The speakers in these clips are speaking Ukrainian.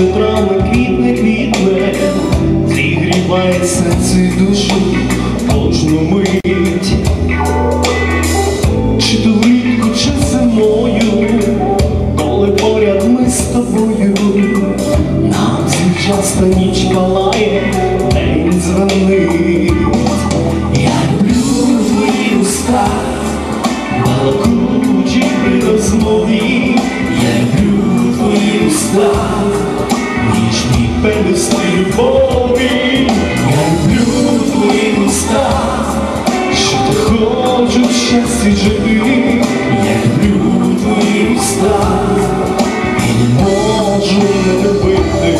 пахне травма, квітне, квітне, зігріває серце й душу кожну мить. Чи то влітку, чи зимою, коли поряд ми з тобою, нам звівчасна ніч палає, день дзвонить. Я люблю твої уста, балакучі при розмові. Я люблю твої уста, ніжні пелюстки любові. Я люблю твої уста, що ти хочеш в щасті жити. Я люблю твої уста і не можу не любити.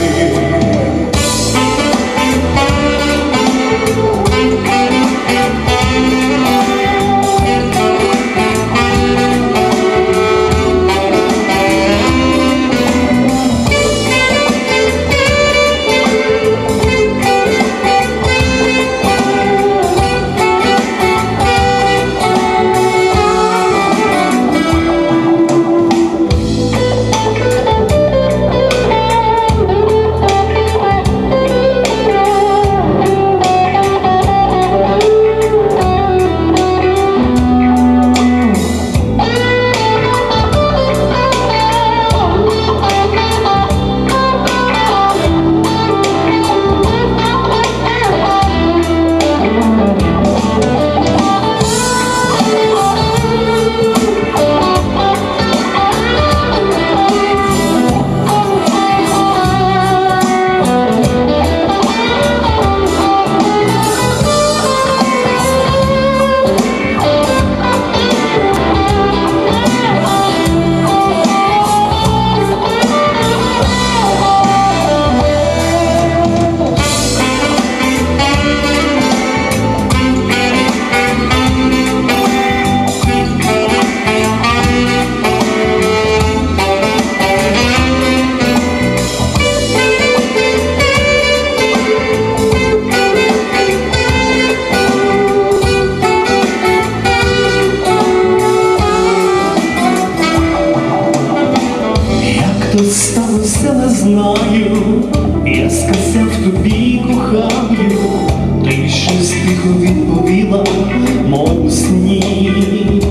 Сталося, не знаю, я сказав тобі кохаю, ти щось тихо відповіла, мов у сні.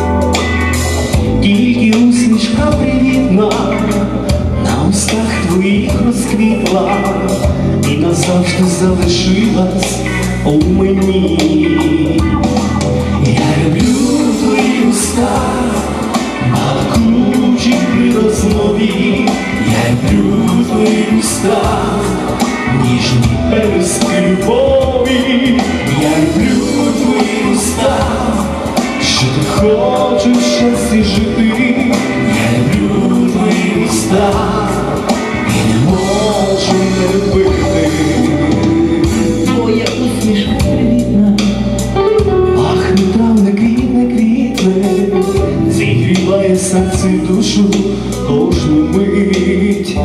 Тільки усмішка привітна на устах твоїх розквітла і назавжди залишилась у мені. Я люблю твої уста, балакучі при розмові. Я люблю твої уста, ніжні пелюстки любові. Я люблю твої уста, що ти хочеш в щасті жити. Я люблю твої уста і не можу не любити. Твоя усмішка привітна, пахне травне, квітне, квітне, зігріває серце й душу кожну мить.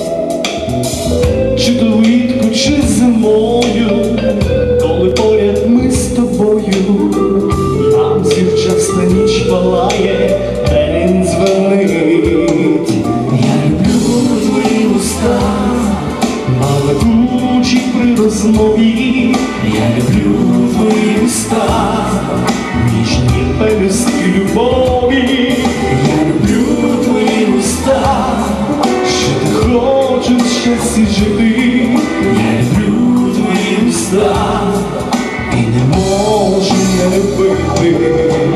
Чи то влітку, чи зимою, коли поряд ми з тобою, нам зівчасна ніч палає, день дзвонить. Я люблю твої уста, балакучі при розмові. Я люблю твої уста, ніжні пелюстки любові. Я люблю твої уста, що ти хочеш в щасті жити. Я люблю твої уста і не можу не любити.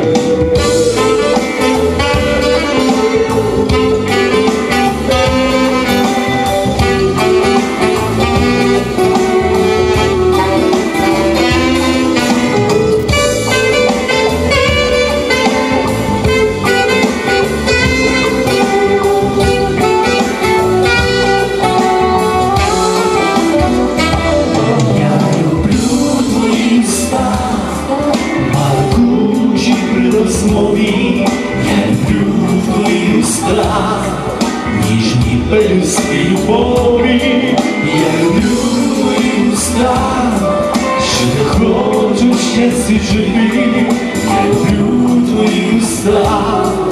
Я люблю твої уста, ніжні пелюстки любові. Я люблю твої уста, що ти хочеш в щасті жити. Я люблю твої уста.